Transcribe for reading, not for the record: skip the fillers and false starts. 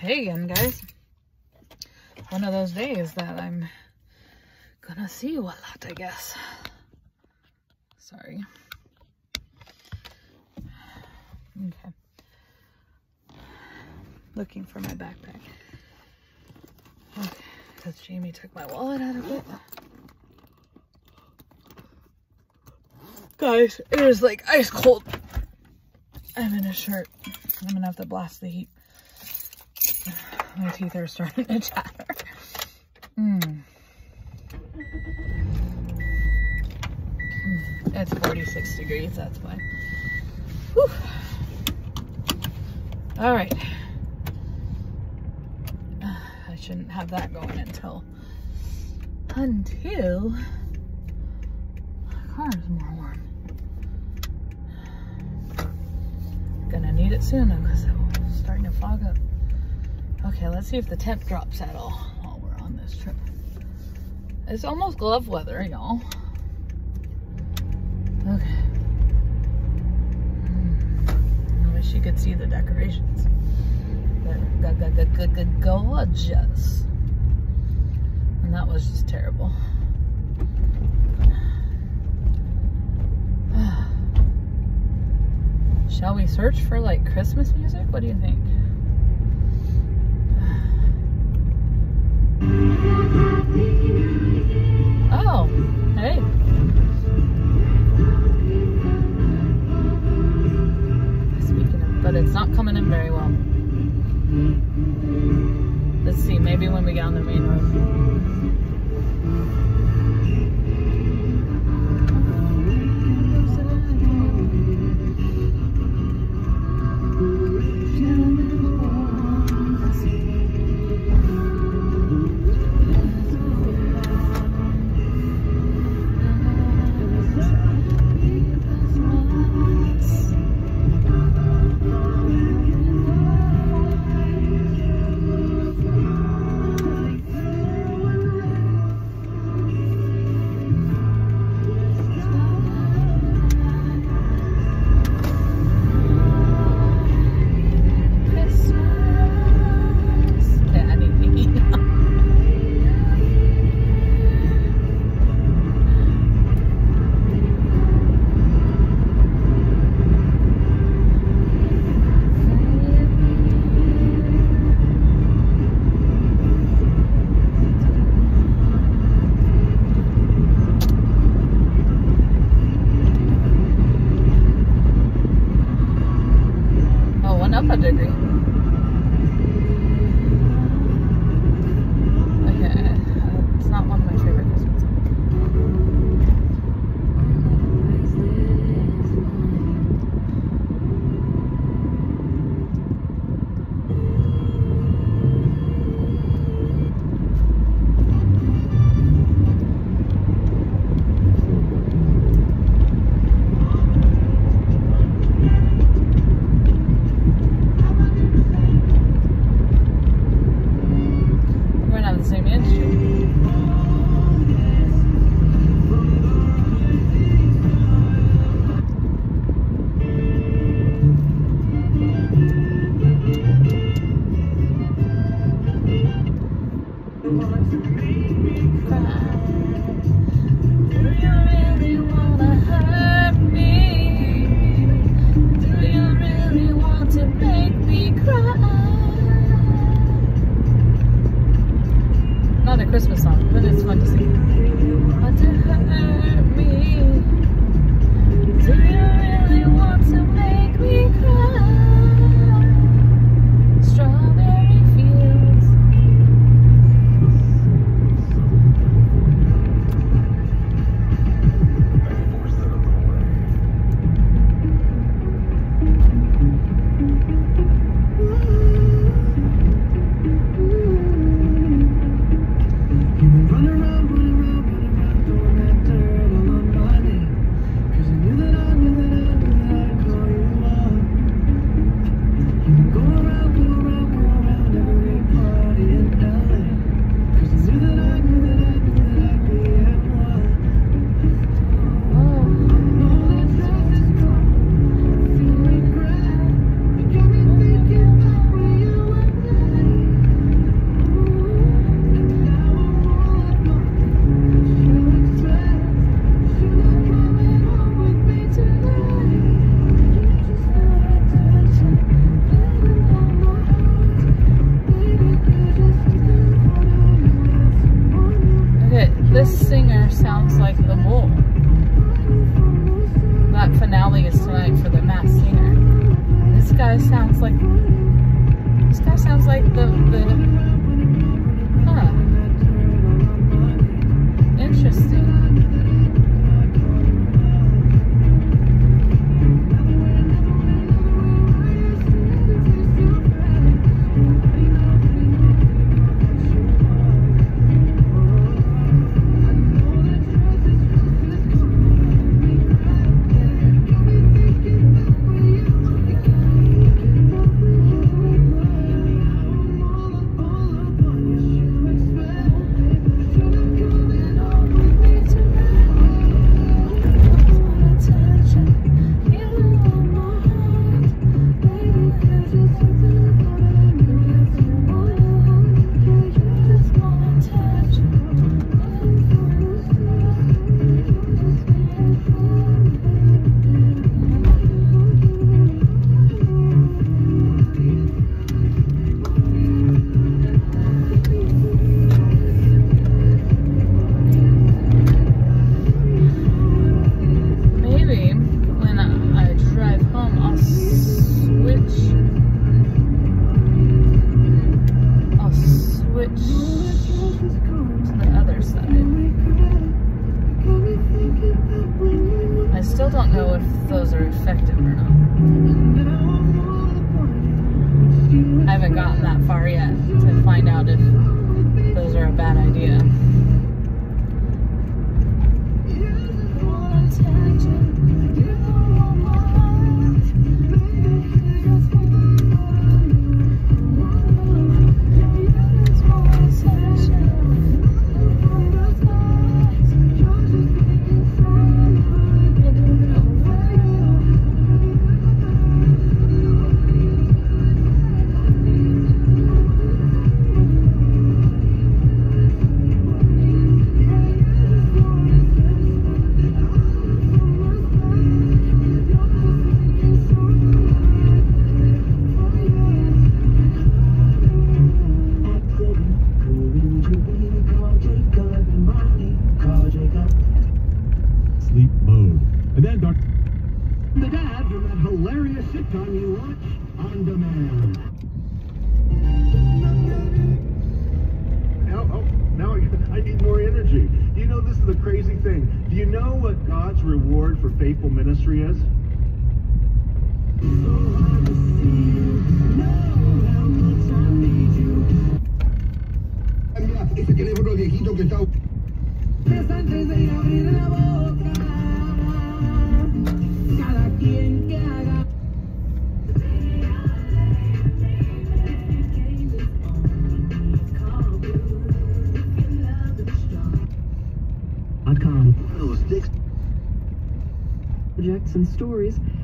Hey again, guys. One of those days that I'm gonna see you a lot, I guess. Sorry. Okay. Looking for my backpack. Okay, because Jamie took my wallet out of it. Guys, it is like ice cold. I'm in a shirt. I'm gonna have to blast the heat. My teeth are starting to chatter. It's 46 degrees, that's why. Whew. All right. I shouldn't have that going until the car is more warm. Gonna need it soon though, because it's starting to fog up. Okay, let's see if the temp drops at all while we're on this trip. It's almost glove weather, y'all. Okay. I wish you could see the decorations. They're gorgeous. And that was just terrible. Shall we search for like Christmas music? What do you think? Oh, hey. Speaking of, but it's not coming in very well. Let's see, maybe when we get on the main road. A degree. Okay, it's not one of my favorite Christmas songs. Christmas song, but it's fun to sing. Want to hurt me? Do you really want to make me cry? Strawberry fields. like the huh. Interesting. Still don't know if those are effective or not. I haven't gotten that far yet to find out if those are a bad idea. Sleep mode. And then Dr. The dad from that hilarious sitcom you watch on demand. Now I need more energy. You know, this is the crazy thing. Do you know what God's reward for faithful ministry is? Ese teléfono viejito que está... Antes de abrir la boca, cada quien que haga. .com. Projects and stories